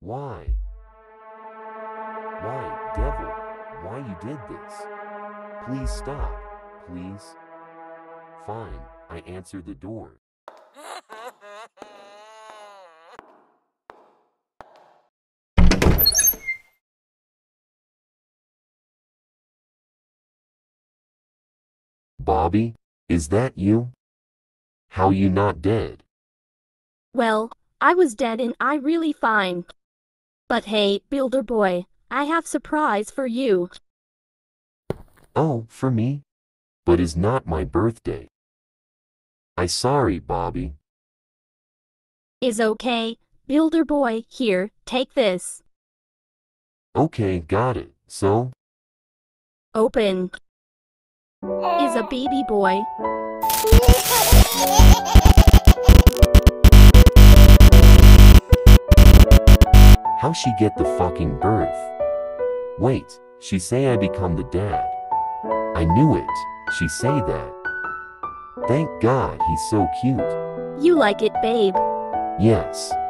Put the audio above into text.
Why? Why, devil? Why you did this? Please stop. Please. Fine, I answer the door. Bobby, is that you? How you not dead? Well, I was dead and I really fine. But hey, Builder Boy, I have surprise for you. Oh, for me? But it's not my birthday. I sorry, Bobby. Is okay. Builder Boy, here, take this. Okay, got it. So? Open. Is a baby boy. How she get the fucking birth? Wait, she say I become the dad. I knew it, she say that. Thank God he's so cute. You like it, babe. Yes.